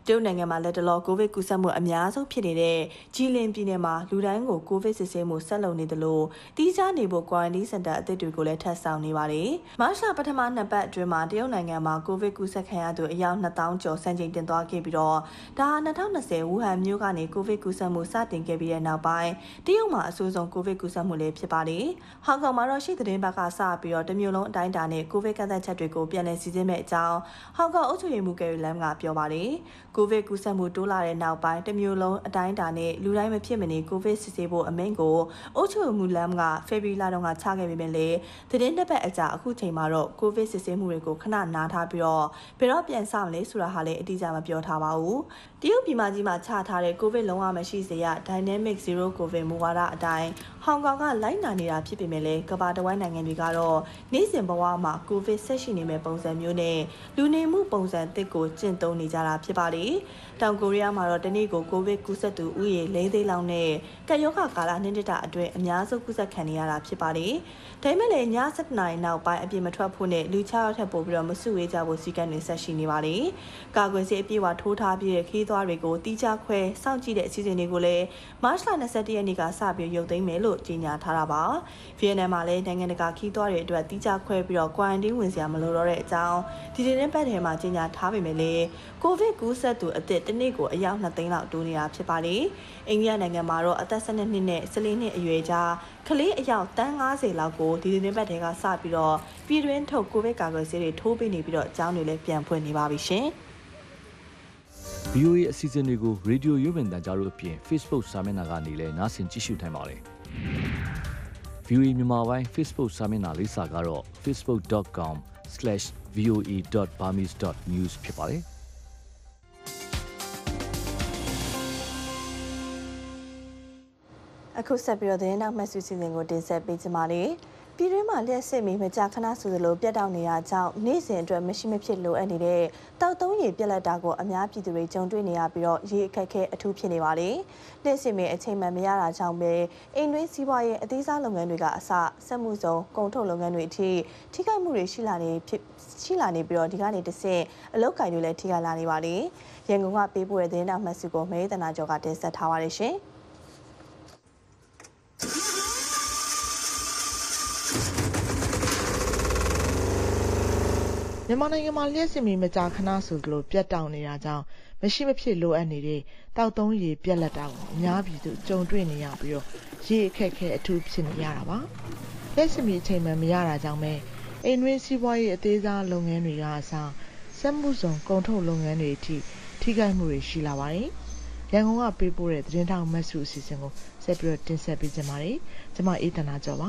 [SPEAKER 1] တရုတ်နိုင်ငံမှာလက်တလောကိုဗစ်ကူးစက်မှုအများဆုံးဖြစ်နေတဲ့ဂျီလင်ပြည်နယ်မှာလူတိုင်းကိုကိုဗစ်စစ်ဆေးမှုဆက်လုပ်နေတယ်လို့တီးခြားနေဖို့ quarantine center အသစ်တွေကိုလည်းထပ်ဆောင်နေပါတယ်။မတ်လပထမနှစ်ပတ်အတွင်းမှာတရုတ်နိုင်ငံမှာကိုဗစ်ကူးစက်ခံရသူအယောက်နှစ်သောင်းကျော်စံချိန်တင်သွားခဲ့ပြီးတော့ဒါဟာ၂၀၂၀ဝူဟန်မြို့ကနေကိုဗစ်ကူးစက်မှုစတင်ခဲ့ပြီးတဲ့နောက်ပိုင်းတရုတ်မှာအဆိုးဆုံးကိုဗစ်ကူးစက်မှုလည်းဖြစ်ပါတယ်။ဟောင်ကောင်မှာတော့ရှိသတင်းဘက်ကစပြီးတော့တမျိုးလုံးအတိုင်းအတာနဲ့ကိုဗစ်ကန့်သတ်ချက်တွေကိုပြန်လည်စီစစ်မဲ့အကြောင်းဟောင်ကောင်အုပ်ချုပ်ရေးမှူးကယ်ရီလမ်ကပြောပါတယ်။ကိုဗစ်ကူးစက်မှုတိုးလာတဲ့နောက်ပိုင်းတမျိုးလုံးအတိုင်းအတာနဲ့လူတိုင်းမဖြစ်မနေကိုဗစ်စစ်ဆေးဖို့အမိန့်ကိုအုပ်ချုပ်ရေးမှူးလမ်ကဖေဖော်ဝါရီလတုန်းကချခဲ့ပေမဲ့လည်းသတင်းတစ်ပတ်အကြာအခုချိန်မှာတော့ကိုဗစ်စစ်ဆေးမှုတွေကိုခဏနားထားပြီးတော့ဘယ်တော့ပြန်ဆောင်လဲဆိုတာဟာလည်းအတိအကျမပြောထားပါဘူး။တရုတ်ပြည်မကြီးမှာချထားတဲ့ကိုဗစ်လုံးဝမရှိစေရ Dynamic Zero COVID မူဝါဒအတိုင်းဟောင်ကောင်ကလိုက်နာနေတာဖြစ်ပေမဲ့လည်းကမ္ဘာတစ်ဝန်းနိုင်ငံတွေကတော့နေ့စဉ်ဘဝမှာကိုဗစ်ဆက်ရှိနေမဲ့ပုံစံမျိုးနဲ့လူနေမှုပုံစံသစ်ကိုကျင့်သုံးနေကြတာဖြစ်ပါတယ်။တောင်ကိုရီးယားမှာတော့တနေ့ကိုကိုဗစ်ကူးစက်သူဦးရေလေးသိန်းလောက်နဲ့ကပ်ရောဂါကာလနှစ်နှစ်တာအတွင်းအများဆုံးကူးစက်ခံနေရတာဖြစ်ပါတယ်။ဒါပေမဲ့လည်းည၁၂နာရီနောက်ပိုင်းအပြင်မထွက်ဖို့နဲ့လူ၆ယောက်ထပ်ပို့ပြီးတော့မစုဝေးကြဖို့စီကံတွေဆက်ရှိနေပါတယ်။ကာကွယ်ဆေးအပြည့်အဝထိုးထားပြီးတဲ့ခီးသွားတွေကိုတီးခြားခွဲစောင့်ကြည့်တဲ့အစီအစဉ်တွေကိုလည်းမတ်လ၂၁ရက်နေ့ကစပြီးရုပ်သိမ်းမယ်လို့ကြေညာထားတာပါ။ဗီယက်နမ်မှာလည်းနိုင်ငံတကာခီးသွားတွေအတွက်တီးခြားခွဲပြီးတော့ quarantine ဝင်စရာမလိုတော့တဲ့အကြောင်းဒီဒီနေ့ပတ်ထဲမှာကြေညာထားပေမဲ့လည်းကိုဗစ်ကူးစက်သူအသစ်တစ်နေ့ကိုအယောက်နှစ်သိန်းလောက်တိုးနေတာဖြစ်ပါတယ်။အိန္ဒိယနိုင်ငံမှာတော့အသက်၁၂နှစ်နဲ့၁၄နှစ်အရွယ်ကြားကလေးအယောက်တန်း၅၀လောက်ကိုဒီဒီနေ့ပတ်ထဲကစပြီးတော့ပြည်တွင်းထုတ်ကိုဗစ်ကာကွယ်ဆေးတွေထိုးပေးနေပြီးတော့အကြောင်းတွေလည်းပြန်ဖွင့်နေပါပြီရှင်။
[SPEAKER 8] V O A အစီအစဉ်တွေကို Radio ရုပ်မြင်သံကြားတို့အပြင် Facebook စာမျက်နှာကနေလည်းနားဆင်ကြည့်ရှုနိုင်ပါတယ်။ V O A မြန်မာပိုင်း Facebook စာမျက်နှာလေးစာကတော့ facebook dot com slash v o a dot burmese dot news ဖြစ်ပါတယ်။
[SPEAKER 1] အခုဆက်ပြီးတော့သတင်းနောက်မှတ်စုစီစဉ်ကိုတင်ဆက်ပေးကြပါမယ်။ပြည်တွင်းမှာလျှက်စစ်မီမကြာခဏဆိုသလိုပြတ်တောက်နေတာကြောင့်နေ့စဉ်အတွက်မရှိမဖြစ်လိုအပ်နေတဲ့တောက်သုံးရေပြက်လက်တာကိုအများပြည်သူတွေကြုံတွေ့နေရပြီးတော့ရေအခက်အခဲအထူးဖြစ်နေပါတယ်။လျှက်စစ်မီအချိန်မှန်မရတာကြောင့်ပဲအိမ်တွင်းစီးပွားရေးအသေးစားလုပ်ငန်းတွေကအစစက်မှုစုံကုန်ထုတ်လုပ်ငန်းတွေအထိထိခိုက်မှုတွေရှိလာနေဖြစ်ရှိလာနေပြီးတော့ဒီကနေတစ်ဆင့်အလုပ်ကိုင်တွေလည်းထိခိုက်လာနေပါလေ။ရန်ကုန်ကပေးပို့တဲ့သတင်းနောက်မှတ်စုကိုမဲတနာကျော်ကတင်ဆက်ထားပါတယ်ရှင်။
[SPEAKER 9] မြန်မာနိုင်ငံမှာလျှက်စစ်မီမကြာခဏဆိုသလိုပြတ်တောက်နေတာကြောင့်မရှိမဖြစ်လိုအပ်နေတဲ့တောက်သုံးရေပြက်လက်တာကိုအများပြည်သူကြုံတွေ့နေရပြီးတော့ရေအခက်အခဲအထူးဖြစ်နေရတာပါလျှက်စစ်မီအချိန်မှမရတာကြောင့်ပဲအိမ်တွင်းစီးပွားရေးအသေးစားလုပ်ငန်းတွေကအစားစက်မှုစုံကုန်ထုတ်လုပ်ငန်းတွေအထိထိခိုက်မှုတွေရှိလာပါတယ်ရန်ကုန်ကပေးပို့တဲ့သတင်းထောက်မတ်စုအစီအစဉ်ကိုဆက်ပြီးတော့တင်ဆက်ပေးကြပါမယ်ကျွန်မအေးတနာကျော်ပါ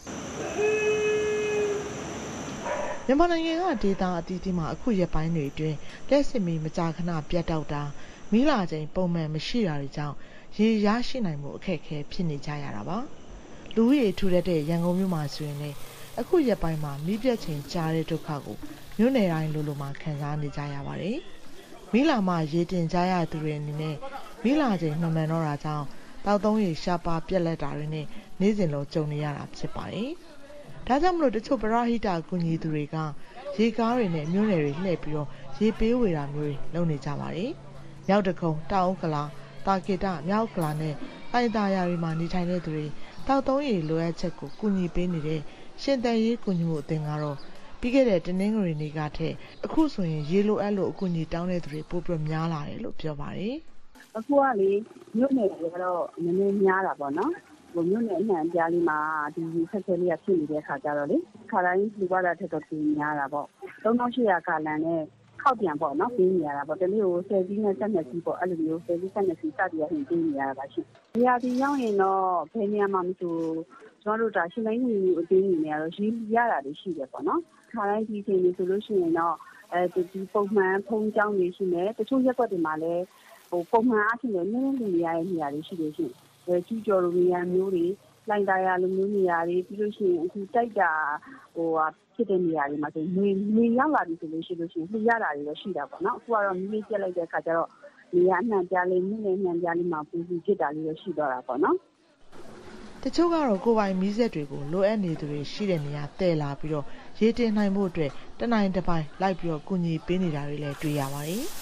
[SPEAKER 9] မြန်မာနိုင်ငံကဒေသအသီးသီးမှာအခုရက်ပိုင်းတွေအတွင်းလက်စစ်မီမကြာခဏပြတ်တောက်တာမီးလာချိန်ပုံမှန်မရှိတာတွေကြောင့်ရေရရှိနိုင်မှုအခက်အခဲဖြစ်နေကြရတာပါလူဦးရေထူထပ်တဲ့ရန်ကုန်မြို့မှာဆိုရင်လည်းအခုရက်ပိုင်းမှာမီးပြတ်ချိန်ကြားတဲ့ဒုက္ခကိုမြို့နယ်တိုင်းလိုလိုမှာခံစားနေကြရပါတယ်မီးလာမှရေတင်ကြရသူတွေအနေနဲ့မီးလာချိန်မှန်မှန်တော့တာကြောင့်တောက်သုံးရေရှားပါပြက်လက်တာတွေနဲ့နေ့စဉ်လိုကြုံနေရတာဖြစ်ပါတယ်ဒါကြောင့်မလို့တချို့ပရဟိတကူညီသူတွေကရေကားတွေနဲ့မြို့နယ်တွေလှည့်ပြီးတော့ရေပေးဝေတာမျိုးတွေလုပ်နေကြပါတယ်။မြောက်တကုံတောင်ဥက္ကလာတာကေတမြောက်ဥက္ကလာနဲ့တိုင်တာယာတွေမှာနေထိုင်တဲ့သူတွေတောက်သုံးရေလိုအပ်ချက်ကိုကူညီပေးနေတဲ့ရှင်သန်ရေးကူညီမှုအသင်းကတော့ပြီးခဲ့တဲ့တနင်္ဂနွေနေ့ကထက်အခုဆိုရင်ရေလိုအပ်လို့အကူအညီတောင်းတဲ့သူတွေပိုပြီးများလာတယ်လို့ပြောပါတယ်
[SPEAKER 10] ။အခုကလေမြို့နယ်တွေကတော့နည်းနည်းများတာပေါ့နော်။ဟိုမြို့နယ်အနှံ့အပြားလေးမှာဒီဆက်ဆဲလေးကဖြစ်နေတဲ့ခါကြတော့လေခါတိုင်းလူပါတာထက်တော့ပြင်များတာပေါ့သုံးသောင်းရှစ်ရာခါလန်နဲ့ခောက်ပြန်ပေါ့နော်ပြီးနေရတာပေါ့တနေ့ကိုဆယ်စီးနဲ့ဆက်နှစ်စီးပေါ့အဲ့လိုမျိုးဆယ်စီးဆက်နှစ်စီးစသည်အရင်ပြီးနေရတာပါရှင်ဒီဟာဒီရောက်ရင်တော့ဘယ်နေရာမှာမဆိုကျွန်တော်တို့ဒါရှင်းတိုင်းနေအတင်းနေနေရတော့ရေးရတာတွေရှိတယ်ပေါ့နော်ခါတိုင်းဒီချိန်တွေဆိုလို့ရှိရင်တော့အဲဒီပုံမှန်ဖုံးကြောင်းတွေရှိနေတချို့ရက်ွက်တွေမှာလည်းဟိုပုံမှန်အားဖြင့်လည်းနည်းနည်းလူနေရတဲ့နေရာတွေရှိတယ်ရှင်ကျူးကျော်လိုနေရာမျိုးတွေလိုင်တာယာလိုမျိုးနေရာတွေပြီးလို့ရှိရင်အခုတိုက်တာဟိုဖြစ်တဲ့နေရာတွေမှာဆိုနေနေရောက်လာပြီဆိုလို့ရှိလို့ရှိရင်လှရတာတွေလည်းရှိတာပေါ့နော်အခုကတော့မီးလေးပြက်လိုက်တဲ့အခါကျတော့နေရာအနှံ့ပြားလေးနည်းနည်းနှံ့ပြားလေးမှာပူပူဖြစ်တာလေးလည်းရှိတော့တာပေါ့နော်
[SPEAKER 9] တချို့ကတော့ကိုယ်ပိုင်မီးစက်တွေကိုလိုအပ်နေသူတွေရှိတဲ့နေရာတည်လာပြီးတော့ရေတင်နိုင်ဖို့အတွက်တနိုင်တစ်ပိုင်းလိုက်ပြီးတော့ကူညီပေးနေတာတွေလည်းတွေ့ရပါတယ်။လ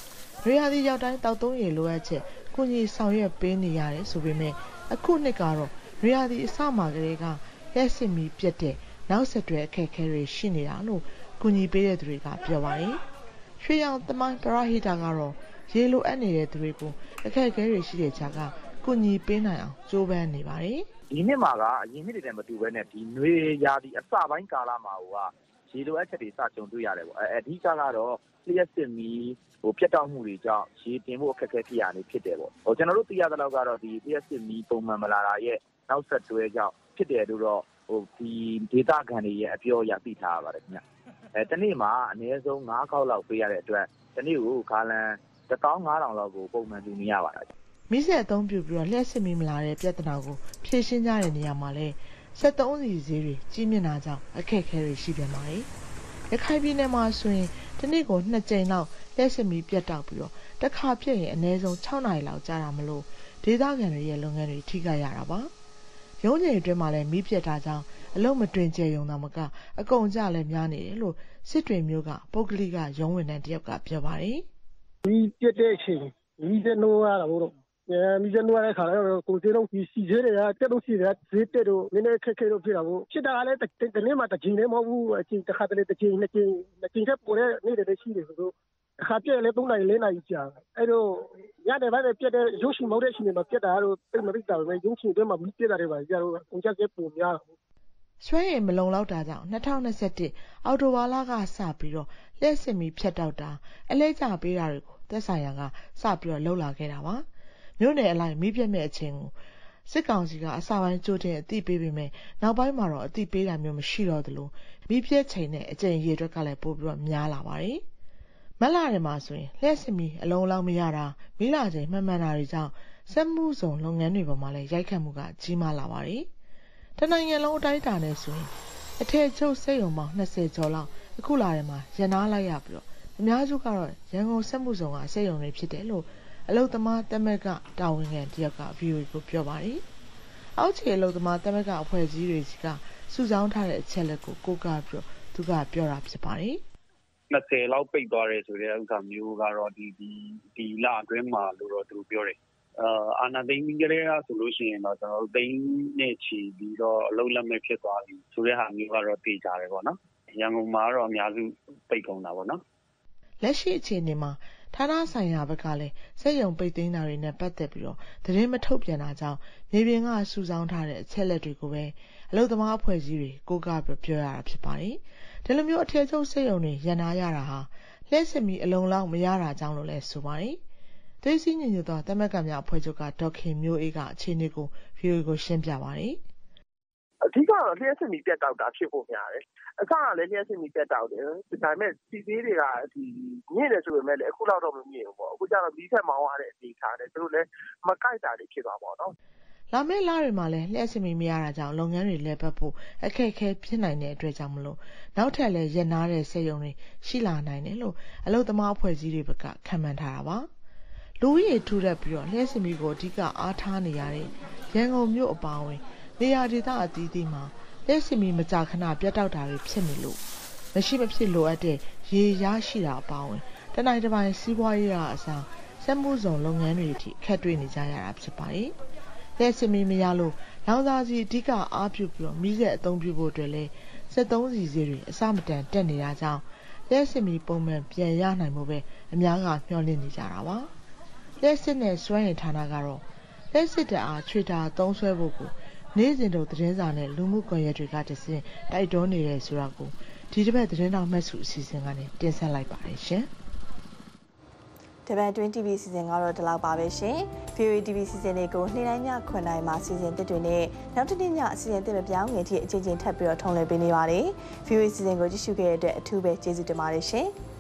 [SPEAKER 9] ရေယာဒီရောက်တိုင်းတောက်သုံးရေလိုအပ်ချက်ကုညီဆောင်ရွက်ပေးနေရတယ်ဆိုပေမဲ့အခုနှစ်ကတော့ရေယာဒီအစမှာကလေးကလက်စစ်မီပြတ်တဲ့နောက်ဆက်တွဲအခက်အခဲတွေရှိနေတာလို့ကုညီပေးတဲ့သူတွေကပြောပါတယ်။ရွှေရောင်သမိုင်းပရာဟိတာကတော့ရေလိုအပ်နေတဲ့သူတွေကိုအခက်အခဲတွေရှိတဲ့ကြားကကုညီပေးနိုင်အောင်ကြိုးပမ်းနေပါတယ်
[SPEAKER 11] ။ဒီနှစ်မှာကအရင်နှစ်တွေနဲ့မတူဘဲနဲ့ဒီနွေရာသီအစပိုင်းကာလမှာဟိုကရေလိုအပ်ချက်တွေစကြုံတွေ့ရတယ်ပေါ့။အဲအဓိကကတော့လျှက်စစ်မီဟိုပြတ်တောက်မှုတွေကြောင့်ရေတင်ဖို့အခက်အခဲဖြစ်ရနေဖြစ်တယ်ပေါ့။ဟိုကျွန်တော်တို့သိရသလောက်ကတော့ဒီလျှက်စစ်မီပုံမှန်မလာတာရဲ့နောက်ဆက်တွဲကြောင့်ဖြစ်တယ်လို့တော့ဟိုဒီဒေတာခံတွေရဲ့အပြောအရသိထားရပါတယ်ခင်ဗျ။အဲတနေ့မှာအနည်းဆုံး၅ခေါက်လောက်ပေးရတဲ့အတွက်တနေ့ကိုဂါလန်တစ်သောင်းငါးထောင်လောက်ကိုပုံမှန်ယူနေရပါတယ်
[SPEAKER 9] ။မိဆက်အသုံးပြုပြီးတော့လျှက်စစ်မီမလာတဲ့ပြဿနာကိုဖြေရှင်းကြတဲ့နေရာမှာလဲစက်သုံးစီဈေးတွေကြီးမြင့်တာကြောင့်အခက်အခဲတွေရှိပြန်ပါတယ်။ရခိုင်ပြည်နယ်မှာဆိုရင်တနေ့ကိုနှစ်ကြိမ်လောက်လျှက်စစ်မီပြတ်တောက်ပြီးတော့တစ်ခါပြည့်ရင်အနည်းဆုံး၆နာရီလောက်ကြာတာမလို့ဒေသခံတွေရဲ့လုပ်ငန်းတွေထိခိုက်ရတာပါ။ရုံးချိန်အတွင်းမှာလည်းမီးပြတ်တာကြောင့်အလုံးမတွင်ကျရုံသာမကအကုန်ကြလည်းများနေတယ်လို့စစ်တွေမျိုးကပုဂ္ဂလိကရုံးဝင်တဲ့တယောက်ကပြောပါတယ်
[SPEAKER 12] ။မီးပြတ်တဲ့အချိန်မီးစနိုးရတာပေါ့အဲမီးစနိုးရတဲ့ခါကျတော့ကိုစီလုံးစီဈေးတွေကတက်လို့ရှိတယ်ဈေးတက်တော့နည်းနည်းခက်ခဲတော့ဖြစ်တာပေါ့ဖြစ်တာကလည်းတနေ့မှတစ်ချိန်လည်းမဟုတ်ဘူးအချိန်တစ်ခါတလေတစ်ချိန်နှစ်ချိန်နှစ်ချိန်ထက်ပိုတဲ့နေ့တွေရှိတယ်ဆိုတော့အခါပြည့်လည်းသုံးနာရီလေးနာရီကြာအဲ့တော့ရတယ်ဗျပြတ်တဲ့ရုပ်ရှင်မဟုတ်တဲ့အချိန်မှာပြတ်တာတော့တိတ်မသိတာပဲရုပ်ရှင်တွေမှာမီးပြတ်တာတွေပါကြတော့ကုန်ကြက်ပုံများတာ
[SPEAKER 9] ဆွဲရင်မလုံလောက်တာကြောင့်၂၀၂၁အော်တိုဘာလကစပြီးတော့လက်စစ်မီဖြတ်တောက်တာအလဲကျပေးတာတွေကိုသက်ဆိုင်ရာကစပြီးတော့လှုပ်လာခဲ့တာပါမြို့နယ်အလိုက်မီးပြတ်မဲ့အချိန်ကိုစစ်ကောင်စီကအစပိုင်းကြိုတင်အသိပေးပေမဲ့နောက်ပိုင်းမှာတော့အသိပေးတာမျိုးမရှိတော့သလိုမီးပြတ်ချိန်နဲ့အချိန်ရေအတွက်ကလည်းပိုပြီးတော့များလာပါတယ်မက်လာတွေမှာဆိုရင်လက်စစ်မီအလုံးလောက်မရတာမီးလာချိန်မှန်မှန်တာတွေကြောင့်စက်မှုစုံလုပ်ငန်းတွေပေါ်မှာလည်းရိုက်ခတ်မှုကကြီးမားလာပါတယ်တနိုင်ငံလုံးအတိုင်းအတာနဲ့ဆိုရင်အထည်ချုပ်စိတ်ရုံပေါင်း၂၀ကျော်လောက်အခုလာထဲမှာရနာလိုက်ရပြီးတော့အများစုကတော့ရန်ကုန်စက်မှုစုံကစိတ်ရုံတွေဖြစ်တယ်လို့အလုသမားတက်မက်ကတာဝန်ခံတယောက်က ဗီအိုအေ ကိုပြောပါတယ်။အောက်ခြေအလုသမားတက်မက်ကအဖွဲ့အစည်းတွေကစုဆောင်းထားတဲ့အချက်လက်ကိုကိုးကားပြီးသူကပြောတာဖြစ်ပါတယ်
[SPEAKER 11] ။၂၀လောက်ပိတ်သွားတယ်ဆိုတဲ့ဥစ္စာမျိုးကတော့ဒီဒီဒီလအတွင်းမှာလို့တော့သူပြောတယ်။အာအာနာသိန်းကြီးကလေးကဆိုလို့ရှိရင်တော့ကျွန်တော်တို့သိန်းနဲ့ချီပြီးတော့အလုံးလက်မဲ့ဖြစ်သွားပြီဆိုတဲ့ဟာမျိုးကတော့သိကြတယ်ပေါ့နော်။ရန်ကုန်မှာတော့အများစုပိတ်ကုန်တာပေါ့နော်
[SPEAKER 9] ။လက်ရှိအခြေအနေမှာဌာနဆိုင်ရာဘက်ကလည်းစက်ရုံပိတ်သိမ်းတာတွေနဲ့ပတ်သက်ပြီးတော့သတင်းမထုတ်ပြန်တာကြောင့်မြေပြင်ကစုဆောင်းထားတဲ့အချက်လက်တွေကိုပဲအလုပ်သမားအဖွဲ့အစည်းတွေကိုကပြောရတာဖြစ်ပါတယ်။ဒီလိုမျိုးအထည်ချုပ်စက်ရုံတွေရန်နာရတာဟာလက်စစ်မီအလုံးလောက်မရတာကြောင့်လို့လည်းဆိုပါတယ်။ဒေစီညညသောတမက်ကများအဖွဲ့ချုပ်ကဒေါက်ခင်မျိုးအေးကအခြေအနေကို ဗီအိုအေ ကိုရှင်းပြပါတယ်
[SPEAKER 11] ။အဓိကတော့လျှက်စစ်မီပြတ်တောက်တာဖြစ်ဖို့များတယ်။အစကလည်းလျှက်စစ်မီပြတ်တောက်တယ်။ဒါပေမဲ့စီသေးတွေကဒီမြင့်တယ်ဆိုပေမဲ့လည်းအခုလောက်တော့မမြင့်ဘူးပေါ့။အခုကျတော့ဒီထက်မောင်းရတဲ့အနေထားတယ်။သူတို့လည်းမကိုက်တာတွေဖြစ်သွားပေါ့နော်
[SPEAKER 9] ။လာမယ့်လတွေမှာလည်းလျှက်စစ်မီမရတာကြောင့်လုပ်ငန်းတွေလဲပတ်ဖို့အခက်အခဲဖြစ်နိုင်တဲ့အတွက်ကြောင့်မလို့နောက်ထပ်လည်းရန်နာတဲ့စက်ရုံတွေရှိလာနိုင်တယ်လို့အလုပ်သမားအဖွဲ့အစည်းတွေဘက်ကခန့်မှန်းထားတာပါ။လူဦးရေထူထပ်ပြီးတော့လျှက်စစ်မီကိုအဓိကအားထားနေရတဲ့ရန်ကုန်မြို့အပါအဝင်နေရာဒေသအသီးသီးမှာလက်စစ်မီမကြာခဏပြတ်တောက်တာတွေဖြစ်နေလို့မရှိမဖြစ်လိုအပ်တဲ့ရေရရှိတာအပါအဝင်တနိုင်တစ်ပိုင်းစီးပွားရေးအစားစက်မှုစုံလုပ်ငန်းတွေအထိခက်တွေ့နေကြရတာဖြစ်ပါတယ်။လက်စစ်မီမရလို့လောင်စာစီအဓိကအားပြုပြီးတော့မိဆက်အသုံးပြုဖို့အတွက်လဲစက်သုံးစီဈေးတွေအစမတန်တက်နေတာကြောင့်လက်စစ်မီပုံမှန်ပြန်ရနိုင်မှုပဲအများကမျှော်လင့်နေကြတာပါ။လက်စစ်နဲ့စွမ်းရည်ဌာနကတော့လက်စစ်တအားချွေတာသုံးဆွဲဖို့ကိုနေ့စဉ်တို့သတင်းစာနဲ့လူမှုကွန်ရက်တွေကတဆင့်တိုက်တွန်းနေတယ်ဆိုတာကိုဒီတစ်ပတ်သတင်းတော်မှတ်စုအစီအစဉ်ကနေတင်ဆက်လိုက်ပါတယ်ရှင်
[SPEAKER 1] ။တပတ်တွင်း တီဗီ အစီအစဉ်ကတော့ဒီလောက်ပါပဲရှင်။ ဗီအိုအေ တီဗီ အစီအစဉ်တွေကိုနေ့တိုင်းညခွန်တိုင်းမှာအစီအစဉ်တစ်တွေနဲ့နောက်တစ်နေ့ညအစီအစဉ်တစ်မပြောင်းငယ်ထိအချိန်ချင်းထပ်ပြီးတော့ထုံးလွှင့်ပေးနေပါတယ်။ ဗီအိုအေ အစီအစဉ်ကိုကြည့်ရှုခဲ့တဲ့အတွက်အထူးပဲကျေးဇူးတင်ပါတယ်ရှင်။